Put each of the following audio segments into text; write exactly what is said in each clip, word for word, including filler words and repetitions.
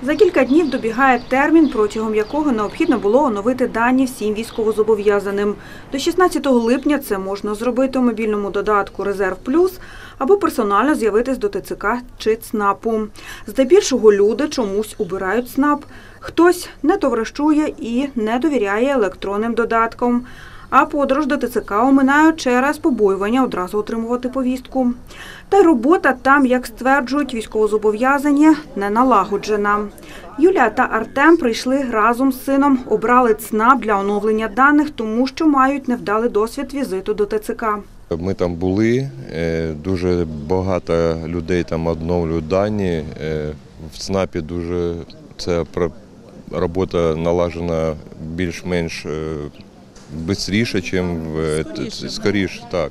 За кілька днів добігає термін, протягом якого необхідно було оновити дані всім військовозобов'язаним. До шістнадцятого липня це можна зробити у мобільному додатку «Резерв Плюс» або персонально з'явитись до ТЦК чи ЦНАПу. Здебільшого люди чомусь обирають ЦНАП. Хтось не товаришує і не довіряє електронним додаткам. А подорож до ТЦК оминають через побоювання одразу отримувати повістку. Та й робота там, як стверджують військовозобов'язані, не налагоджена. Юлія та Артем прийшли разом з сином, обрали ЦНАП для оновлення даних, тому що мають невдалий досвід візиту до ТЦК. Ми там були, дуже багато людей там оновлюють дані. В ЦНАПі дуже ця робота налажена більш-менш швидше, ніж скоріше, так.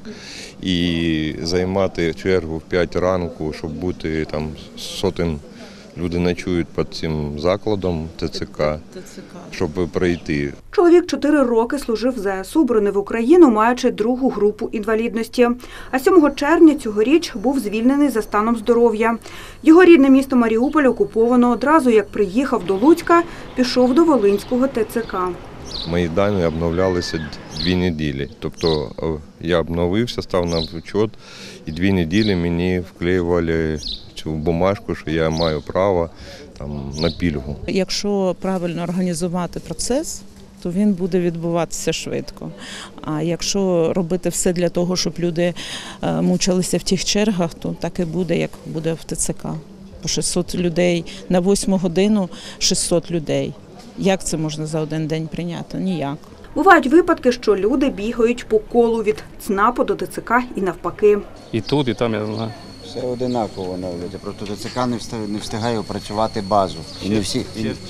І займати чергу в п'ять ранку, щоб бути там сотень людей ночують під цим закладом ТЦК, щоб пройти. Чоловік чотири роки служив в ЗСУ, боронив Україну, маючи другу групу інвалідності. А сьомого червня цьогоріч був звільнений за станом здоров'я. Його рідне місто Маріуполь окуповано. Одразу, як приїхав до Луцька, пішов до Волинського ТЦК. Мої дані обновлялися дві неділі. Тобто я обновився, став на учет, і дві неділі мені вклеювали цю бумажку, що я маю право там, на пільгу. Якщо правильно організувати процес, то він буде відбуватися швидко. А якщо робити все для того, щоб люди мучилися в тих чергах, то так і буде, як буде в ТЦК. По шістсот людей на восьму годину шістсот людей. Як це можна за один день прийняти? Ніяк. Бувають випадки, що люди бігають по колу від ЦНАПу до ТЦК і навпаки. І тут, і там, я не знаю. Все одинаково навіть, просто ТЦК не встигає опрацювати базу. І не всі,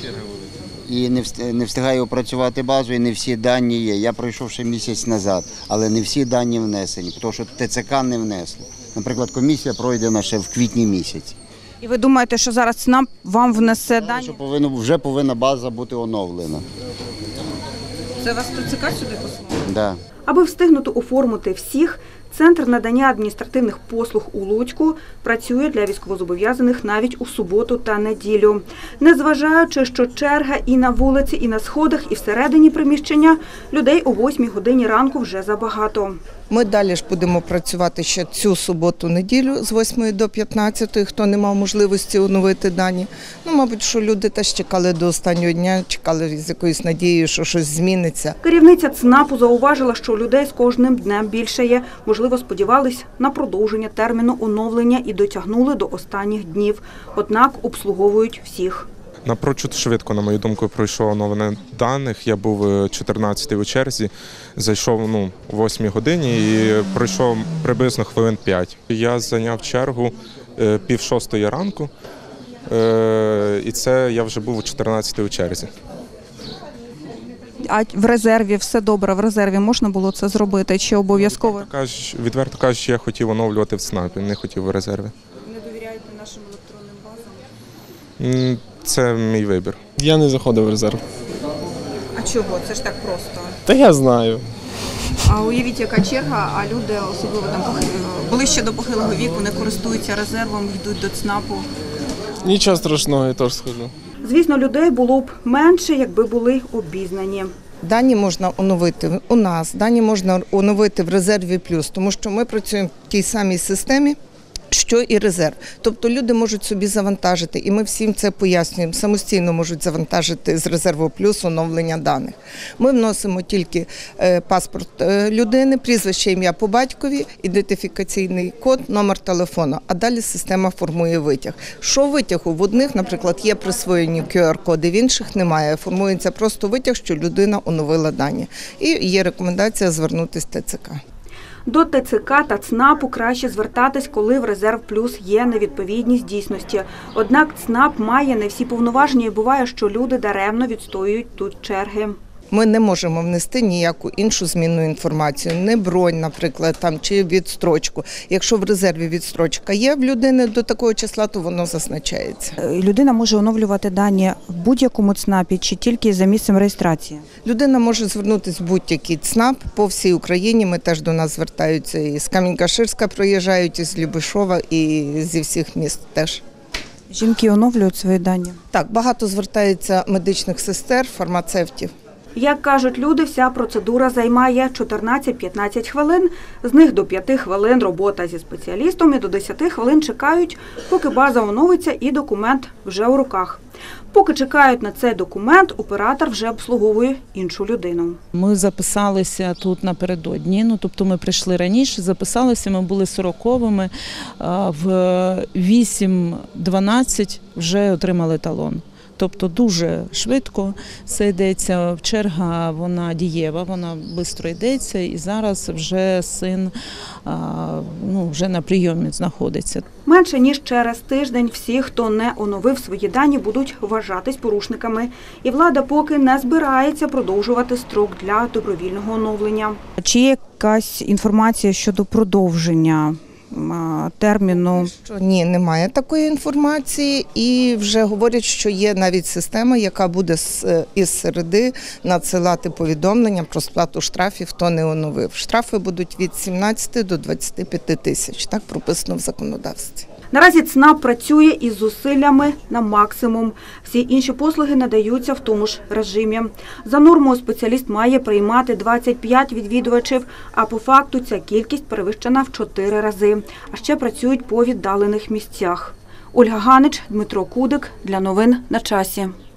і не встигає опрацювати базу, і не всі дані є. Я пройшов ще місяць назад, але не всі дані внесені, тому що ТЦК не внесли. Наприклад, комісія пройдена ще в квітні місяці. І ви думаєте, що зараз ЦНАП вам внесе дані? Що повинно, вже повинна база бути оновлена. Це вас ТЦК сюди послали? Так. Да. Аби встигнути оформити всіх, Центр надання адміністративних послуг у Луцьку працює для військовозобов'язаних навіть у суботу та неділю. Незважаючи, що черга і на вулиці, і на сходах, і всередині приміщення, людей о восьмій годині ранку вже забагато. Ми далі ж будемо працювати ще цю суботу-неділю з восьмої до п'ятнадцятої, хто не мав можливості оновити дані. Ну, мабуть, що люди теж чекали до останнього дня, чекали з якоюсь надією, що щось зміниться. Керівниця ЦНАПу зауважила, що людей з кожним днем більше є. Можливо, сподівались на продовження терміну оновлення і дотягнули до останніх днів. Однак обслуговують всіх. Напрочуд швидко, на мою думку, пройшло оновлення даних. Я був чотирнадцятий у черзі, зайшов ну, о восьмій годині і пройшов приблизно хвилин п'ять. Я зайняв чергу пів шостої ранку, і це я вже був у чотирнадцятий у черзі. А в резерві все добре, в резерві можна було це зробити чи обов'язково? Відверто кажучи, я хотів оновлювати в ЦНАПі, не хотів в резерві. Не довіряєте нашим електронним базам? Це мій вибір. Я не заходив в резерв. А чого? Це ж так просто. Та я знаю. А уявіть, яка черга, а люди, особливо там ближче до похилого віку, не користуються резервом, йдуть до ЦНАПу. Нічого страшного, я теж схожу. Звісно, людей було б менше, якби були обізнані. Дані можна оновити у нас, дані можна оновити в резерві плюс, тому що ми працюємо в тій самій системі, що і резерв. Тобто люди можуть собі завантажити, і ми всім це пояснюємо, самостійно можуть завантажити з резерву плюс оновлення даних. Ми вносимо тільки паспорт людини, прізвище, ім'я по батькові, ідентифікаційний код, номер телефону, а далі система формує витяг. Що витягу? В одних, наприклад, є присвоєні кю ар коди, в інших немає. Формується просто витяг, що людина оновила дані. І є рекомендація звернутися в ТЦК. До ТЦК та ЦНАПу краще звертатись, коли в резерв плюс є невідповідність дійсності. Однак ЦНАП має не всі повноваження і буває, що люди даремно відстоюють тут черги. Ми не можемо внести ніяку іншу змінну інформацію, не бронь, наприклад, там, чи відстрочку. Якщо в резерві відстрочка є в людини до такого числа, то воно зазначається. Людина може оновлювати дані в будь-якому ЦНАПі чи тільки за місцем реєстрації? Людина може звернутися в будь-який ЦНАП по всій Україні. Ми теж до нас звертаються і з Камінь-Каширська приїжджають, і з Любишова, і зі всіх міст теж. Жінки оновлюють свої дані. Так, багато звертається медичних сестер, фармацевтів. Як кажуть люди, вся процедура займає чотирнадцять-п'ятнадцять хвилин, з них до п'яти хвилин робота зі спеціалістом і до десяти хвилин чекають, поки база оновиться і документ вже у руках. Поки чекають на цей документ, оператор вже обслуговує іншу людину. Ми записалися тут напередодні, ну тобто ми прийшли раніше, записалися, ми були сороковими, в вісім дванадцять вже отримали талон. Тобто дуже швидко все йдеться, черга вона дієва, вона швидко йдеться і зараз вже син ну, вже на прийомі знаходиться. Менше ніж через тиждень всі, хто не оновив свої дані, будуть вважатись порушниками. І влада поки не збирається продовжувати строк для добровільного оновлення. Чи є якась інформація щодо продовження терміну? Що ні, немає такої інформації і вже говорять, що є навіть система, яка буде із середи надсилати повідомлення про сплату штрафів, хто не оновив. Штрафи будуть від сімнадцяти до двадцяти п'яти тисяч, так прописано в законодавстві. Наразі ЦНАП працює із зусиллями на максимум. Всі інші послуги надаються в тому ж режимі. За нормою спеціаліст має приймати двадцять п'ять відвідувачів, а по факту ця кількість перевищена в чотири рази. А ще працюють по віддалених місцях. Ольга Ганич, Дмитро Кудик. Для новин на часі.